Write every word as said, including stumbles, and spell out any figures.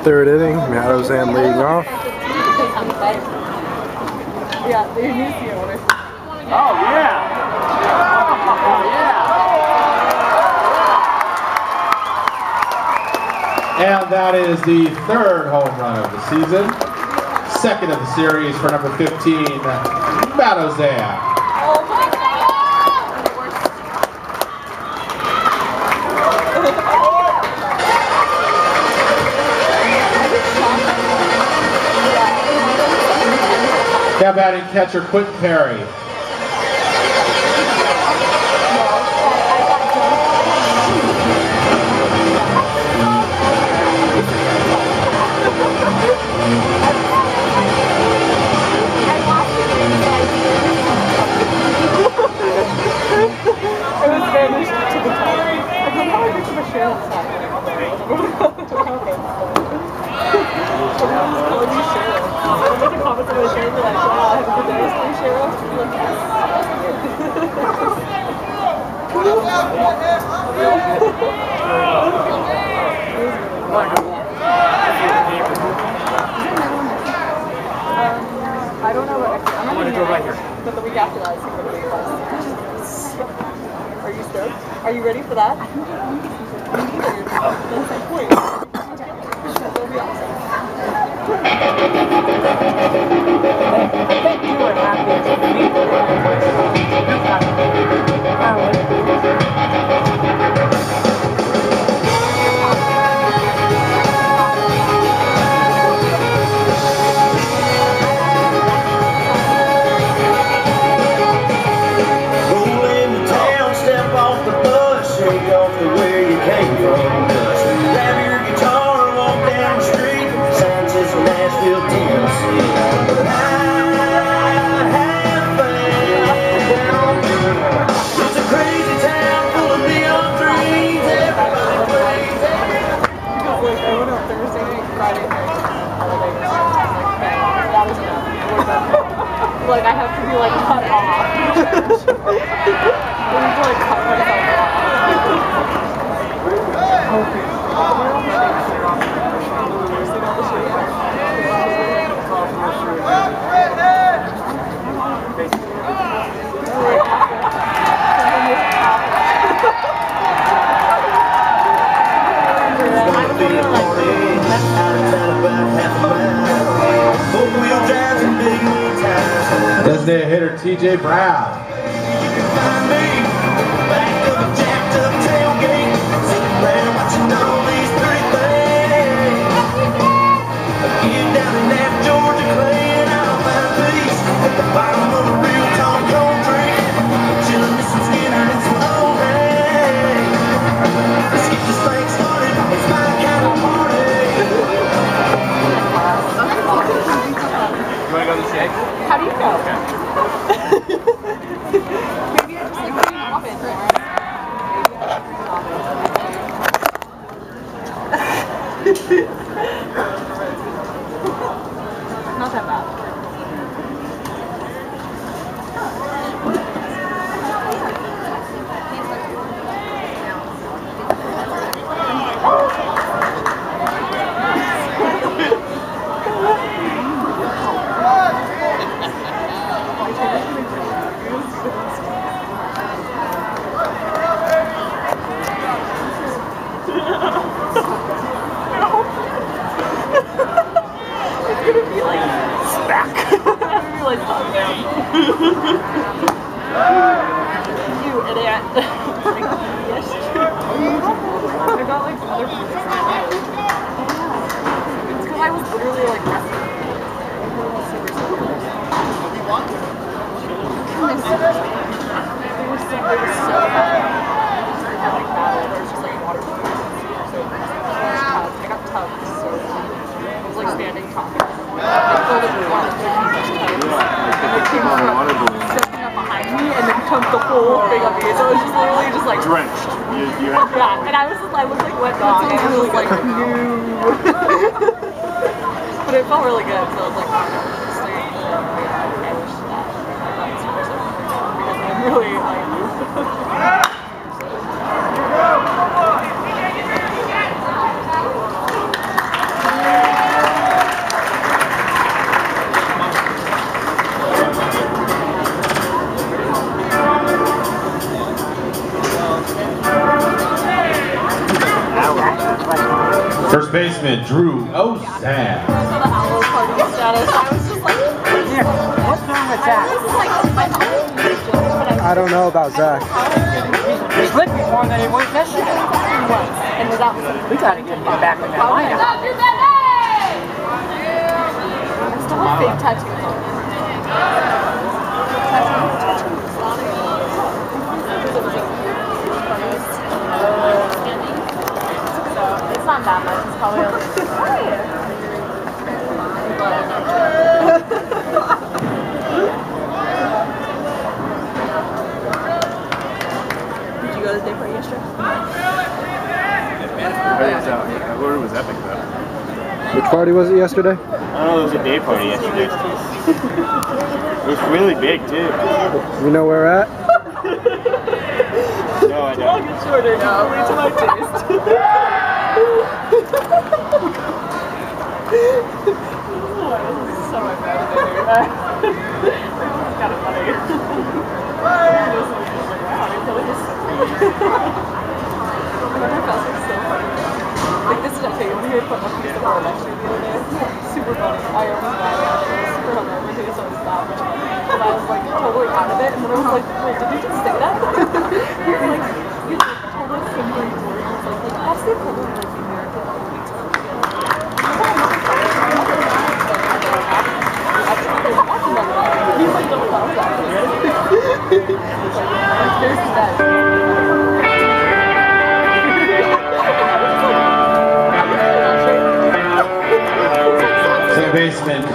Third inning, Meadowsand leading off. Yeah, they need the owner. Oh, yeah! Oh, yeah! And that is the third home run of the season. Second of the series for number fifteen, Meadowsand. Oh my God! Now batting catcher Quentin Perry. It was Spanish to the top. I don't know how I get to the share side. Everyone's calling me Sheriff. I'll make a comment on my share and be like, wow, have a good day, Steve Sheriff. I'm like, yes. um, I don't know what I'm going to go right here. But the week after that, I think it'll be fun. Are you stoked? Are you ready for that? That's my point. That'll be awesome. I think you were happy to meet me. Like, I have to be like cut off. I need to like cut myself Designated hitter T J Brown. How do you know? Maybe I just like putting off it. Not that bad. You idiot. Yes, true. I got like other people. It's because I was literally like messing. They were so, they were so bad. I had like battle. There was just like water. So I got tugged. So I was like standing talking. They filled it with water. And they came over, stepping up behind me, and then dumped the whole thing on me. So it was just literally just like drenched. You, you had yeah, and I was just, I looked like wet dog, and I was like, no. But it felt really good, so I was like, oh, no, just like, yeah, I wish that that was person. Because I'm really like. First baseman, Drew Ozan. I saw the Owls party status. I was just like, Yeah, what's wrong with that? this is like my own joke, but I I don't know about Zach. He's slipping more than he was yesterday. and was out with We gotta get him back in that lineup. I still have fake tattoos on me. So it's not that much. It's probably like Did you go to the day party yesterday? I heard it was epic though. Which party was it yesterday? I don't know, there was a day party yesterday. It was really big too. You know where we're at? No, I I'll don't. get shorter now. Wait till my taste. So much better. It's kind of funny. Wow, I feel like it's so My professor's so funny. Like, this is a thing. We were putting up piece of our lecture the other day. Super funny. I almost died. I was super hungover too, so I was stopped. But I was like totally out of it, and then I was like, wait, did you just say that? He was like, he was like totally simply bored. He was like, like, that's the equivalent of like the American elite. He's like, don't laugh at it. Like, there's that. Second baseman,